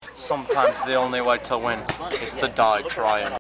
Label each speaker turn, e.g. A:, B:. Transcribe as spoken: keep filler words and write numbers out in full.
A: Sometimes the only way to win is to die trying.